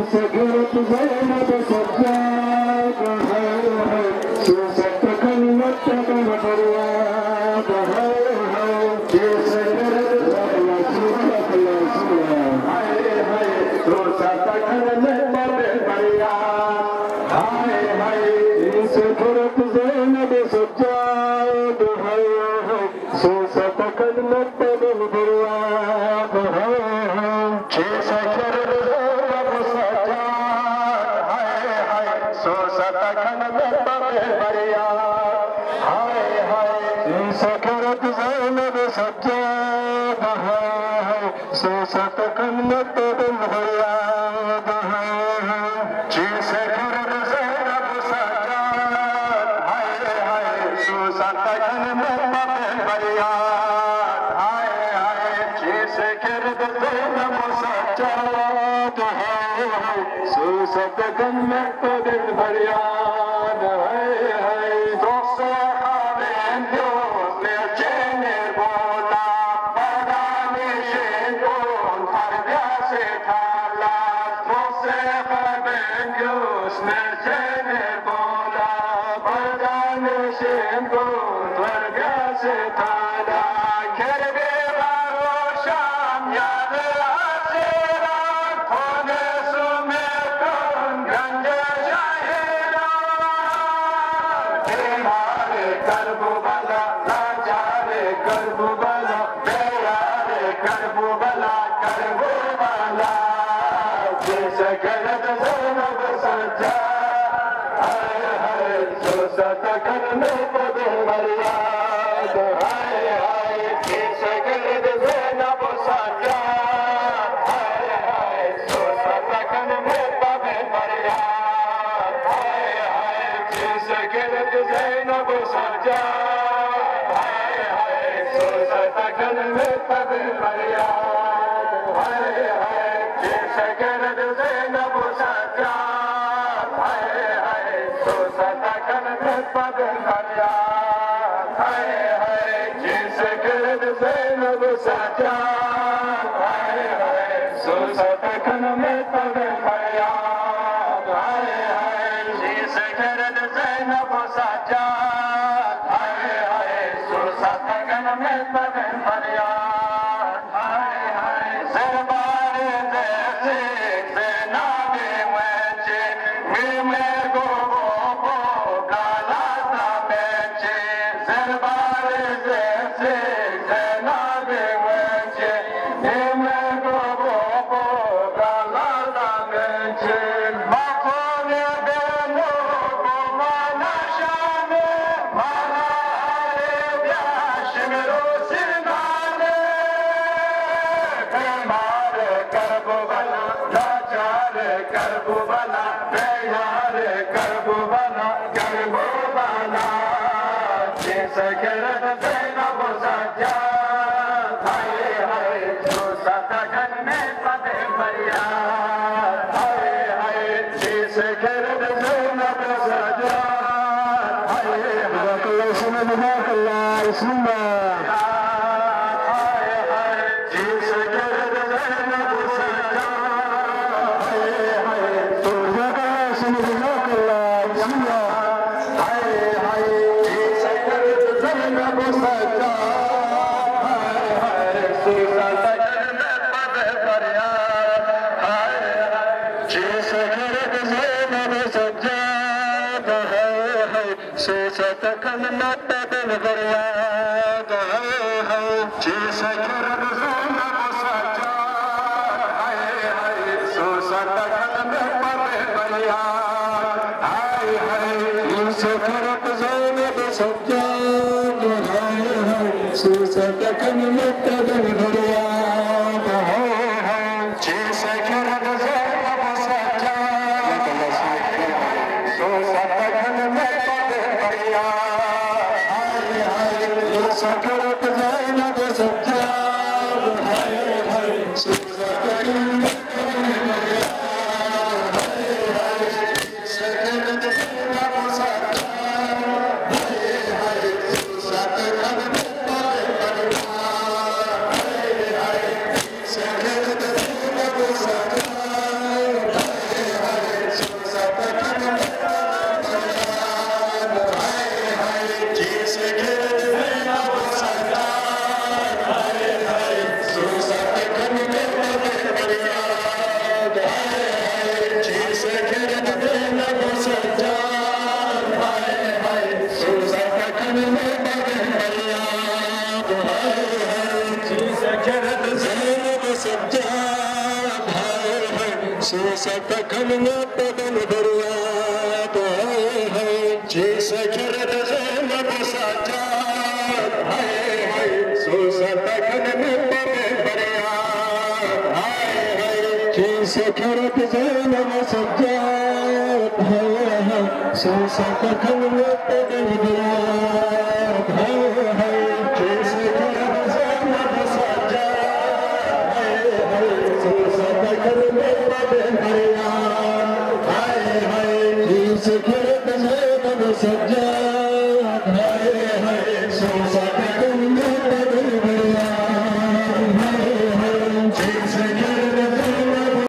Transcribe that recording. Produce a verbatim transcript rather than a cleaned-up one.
سكرت زينب سجاد هاي هاي سوست كلمة بالفرياد هاي هاي سكرت زينب سوست الأسود هاي هاي سوست كلمة بالفرياد هاي هاي سكرت زينب سجاد هاي هاي سوست كلمة بالفرياد هاي هاي سكرت سكرت زينب سجاد هاي هاي سوست كلمة بالفرياد هاي هاي سكرت زينب سجاد هاي هاي سوست كلمة بالفرياد هاي هاي سكرت زينب سجاد هاي هاي سوست كلمة بالفرياد هاي هاي सतखन में पवन फरियाद है जैसे खरद ज़ैनब सज्जाद है सो सतखन में पवन फरियाद है जैसे खरद ज़ैनब सज्जाद है सो सतखन में पवन फरियाद है जैसे खरद ज़ैनब सज्जाद है सो सतखन में पवन फरियाद है जैसे खरद ज़ैनब सज्जाद है सो सतखन